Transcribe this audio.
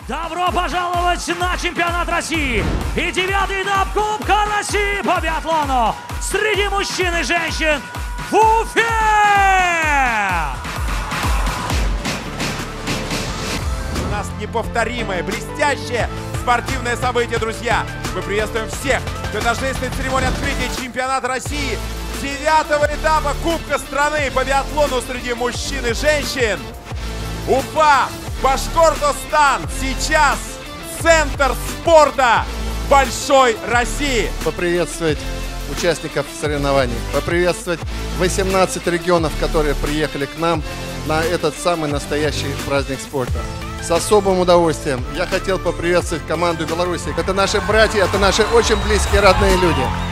Добро пожаловать на чемпионат России и 9-й этап Кубка России по биатлону среди мужчин и женщин в Уфе! У нас неповторимое, блестящее спортивное событие, друзья. Мы приветствуем всех на торжественной церемонии открытия чемпионата России 9-го этапа Кубка страны по биатлону среди мужчин и женщин. Уфа, Башкортостан, сейчас центр спорта большой России. Поприветствовать участников соревнований, поприветствовать 18 регионов, которые приехали к нам на этот самый настоящий праздник спорта. С особым удовольствием я хотел поприветствовать команду Беларуси. Это наши братья, это наши очень близкие родные люди.